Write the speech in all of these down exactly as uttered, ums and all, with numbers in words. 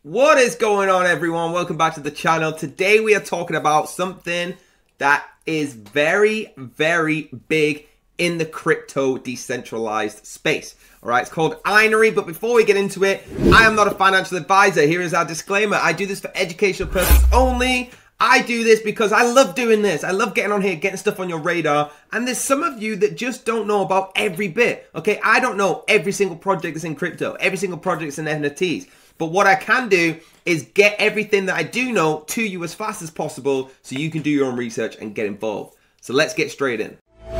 What is going on, everyone? Welcome back to the channel. Today we are talking about something that is very, very big in the crypto decentralized space. All right, it's called INERY, but before we get into it, I am not a financial advisor. Here is our disclaimer. I do this for educational purposes only. I do this because I love doing this. I love getting on here, getting stuff on your radar. And there's some of you that just don't know about every bit. Okay, I don't know every single project that's in crypto, every single project that's in N F Ts. But what I can do is get everything that I do know to you as fast as possible so you can do your own research and get involved. So let's get straight in.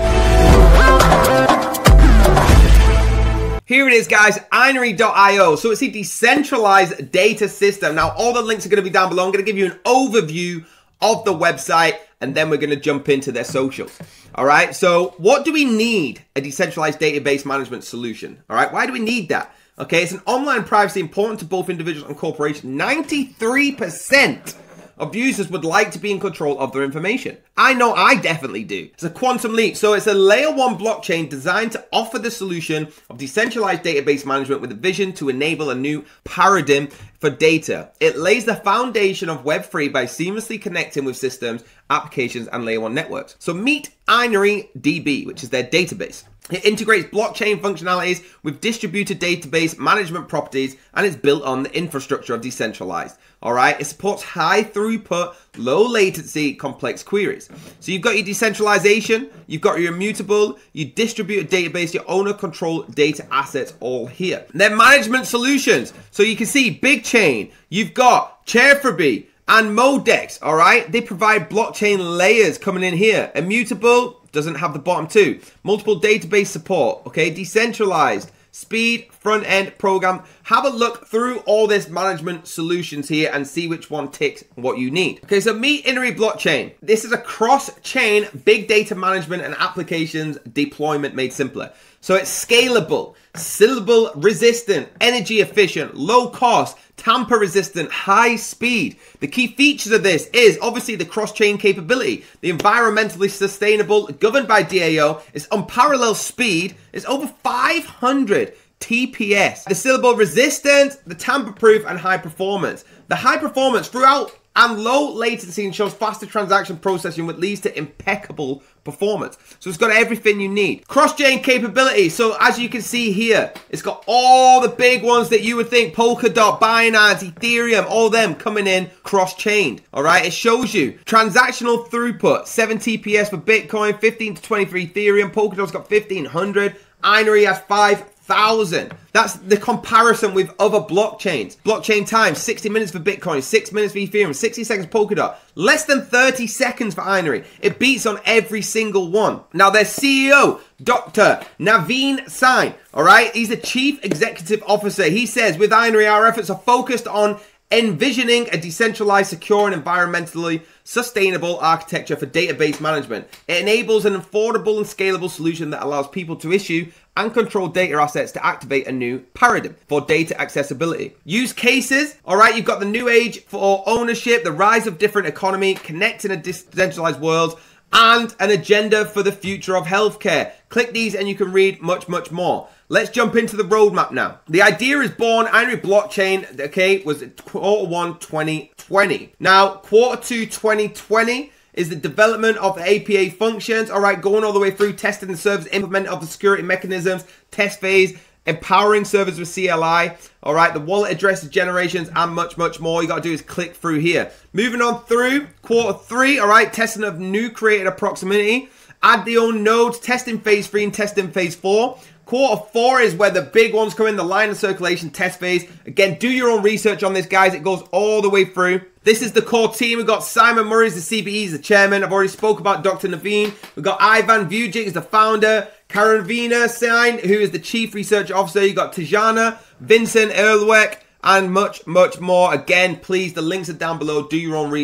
Here it is, guys, INERY dot i o. So it's a decentralized data system. Now, all the links are going to be down below. I'm going to give you an overview of the website, and then we're going to jump into their socials. All right, so what do we need a decentralized database management solution? All right, why do we need that? Okay, it's an online privacy important to both individuals and corporations. ninety-three percent of users would like to be in control of their information. I know I definitely do. It's a quantum leap. So it's a layer one blockchain designed to offer the solution of decentralized database management with a vision to enable a new paradigm for data. It lays the foundation of Web three by seamlessly connecting with systems, applications, and layer one networks. So meet INERY D B, which is their database. It integrates blockchain functionalities with distributed database management properties, and it's built on the infrastructure of decentralized. All right, it supports high throughput, low latency, complex queries. So you've got your decentralization, you've got your immutable, you distributed database, your owner control data assets all here. And then management solutions. So you can see big chain, you've got Chairfree and Modex. All right, they provide blockchain layers coming in here. Immutable doesn't have the bottom two. Multiple database support, okay? Decentralized, speed, front end, program. Have a look through all this management solutions here and see which one ticks what you need. Okay, so meet Inery Blockchain. This is a cross-chain big data management and applications deployment made simpler. So it's scalable, syllable resistant, energy efficient, low cost, tamper resistant, high speed. The key features of this is obviously the cross-chain capability, the environmentally sustainable, governed by D A O, it's unparalleled speed, it's over five hundred T P S, the syllable resistant, the tamper proof, and high performance. The high performance throughout and low latency ensures faster transaction processing, which leads to impeccable performance. So it's got everything you need. Cross-chain capability. So as you can see here, it's got all the big ones that you would think, Polkadot, Binance, Ethereum, all them coming in cross-chained. All right, it shows you transactional throughput, seven T P S for Bitcoin, fifteen to twenty-three Ethereum. Polkadot's got fifteen hundred. INERY has five thousand. That's the comparison with other blockchains. Blockchain time, sixty minutes for Bitcoin, six minutes for Ethereum, sixty seconds Polkadot, less than thirty seconds for INERY. It beats on every single one. Now their C E O, Doctor Naveen Sain, all right, he's the Chief Executive Officer. He says, with INERY, our efforts are focused on envisioning a decentralized, secure, and environmentally sustainable architecture for database management. It enables an affordable and scalable solution that allows people to issue and control data assets to activate a new paradigm for data accessibility. Use cases, all right, you've got the new age for ownership, the rise of different economy, connecting a decentralized world, and an agenda for the future of healthcare. Click these and you can read much, much more. Let's jump into the roadmap now. The idea is born, INERY Blockchain, okay, was quarter one twenty twenty. Now, quarter two twenty twenty is the development of the A P I functions, all right, going all the way through testing the servers, implement of the security mechanisms, test phase, empowering servers with C L I, all right, the wallet addresses generations, and much, much more. You got to do is click through here. Moving on through quarter three, all right, testing of new created approximity, add the own nodes, testing phase three and testing phase four. Quarter four is where the big ones come in, the line of circulation test phase. Again, do your own research on this, guys. It goes all the way through. This is the core team. We've got Simon Murray, the C B E, the chairman. I've already spoke about Doctor Naveen. We've got Ivan Vujic, is the founder. Karavina Sain, who is the chief research officer. You've got Tajana, Vincent Erlweck, and much, much more. Again, please, the links are down below. Do your own research.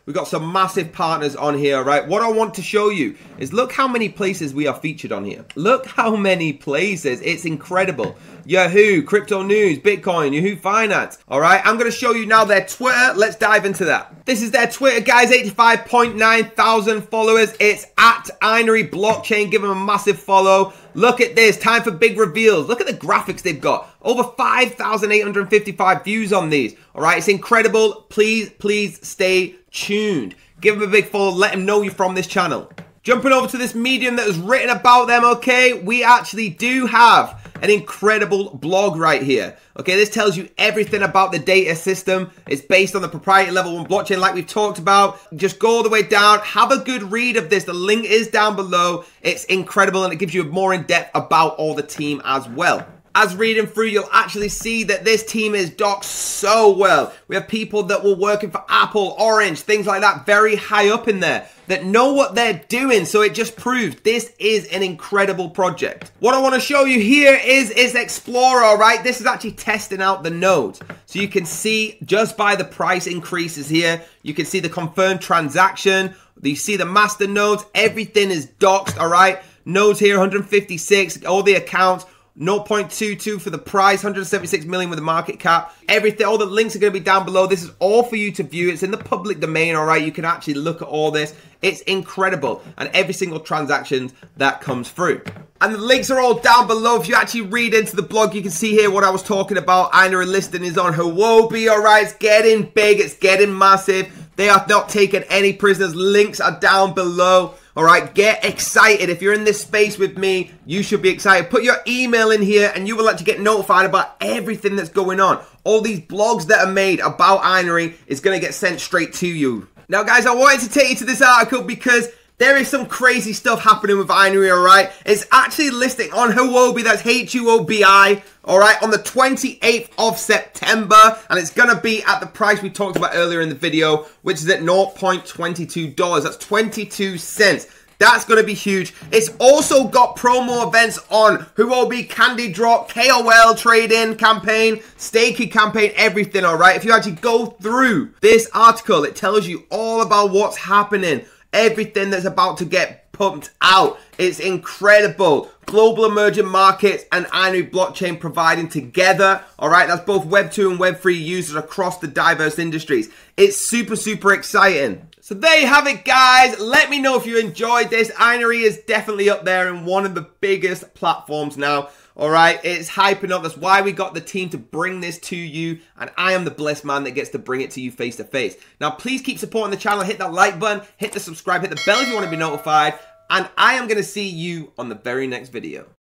We've got some massive partners on here, right? What I want to show you is look how many places we are featured on here. Look how many places. It's incredible. Yahoo, Crypto News, Bitcoin, Yahoo Finance. All right, I'm going to show you now their Twitter. Let's dive into that. This is their Twitter, guys. eighty-five point nine thousand followers. It's at INERY Blockchain. Give them a massive follow. Look at this. Time for big reveals. Look at the graphics they've got. Over five thousand eight hundred fifty-five views on these. All right, it's incredible. Please, please stay tuned. Give them a big follow. Let them know you're from this channel. Jumping over to this Medium that was written about them, okay? We actually do have an incredible blog right here. Okay, this tells you everything about the data system. It's based on the proprietary level one blockchain like we've talked about. Just go all the way down. Have a good read of this. The link is down below. It's incredible and it gives you more in depth about all the team as well. As reading through, you'll actually see that this team is docked so well. We have people that were working for Apple, Orange, things like that, very high up in there, that know what they're doing. So it just proves this is an incredible project. What I want to show you here is, is Explorer, all right? This is actually testing out the nodes. So you can see just by the price increases here, you can see the confirmed transaction. You see the master nodes, everything is doxed, all right? Nodes here, one hundred fifty-six, all the accounts. zero point two two for the price, one hundred seventy-six million with the market cap. Everything, all the links are going to be down below. This is all for you to view. It's in the public domain, all right? You can actually look at all this. It's incredible. And every single transaction that comes through. And the links are all down below. If you actually read into the blog, you can see here what I was talking about. INERY listing is on Huobi, all right? It's getting big. It's getting massive. They are not taking any prisoners. Links are down below. All right, get excited. If you're in this space with me, you should be excited. Put your email in here and you will actually get notified about everything that's going on. All these blogs that are made about INERY is going to get sent straight to you. Now, guys, I wanted to take you to this article because there is some crazy stuff happening with INERY, all right? It's actually listing on Huobi, that's H U O B I, all right, on the twenty-eighth of September, and it's going to be at the price we talked about earlier in the video, which is at zero point two two dollars. That's twenty-two cents. That's going to be huge. It's also got promo events on Huobi, Candy Drop, K O L trading campaign, staking campaign, everything, all right? If you actually go through this article, it tells you all about what's happening. Everything that's about to get pumped out. It's incredible. Global emerging markets and INERY blockchain providing together. All right, that's both Web two and Web three users across the diverse industries. It's super, super exciting. So there you have it, guys. Let me know if you enjoyed this. INERY is definitely up there in one of the biggest platforms now. All right, it's hyping up. That's why we got the team to bring this to you. And I am the blessed man that gets to bring it to you face to face. Now, please keep supporting the channel. Hit that like button, hit the subscribe, hit the bell if you want to be notified. And I am going to see you on the very next video.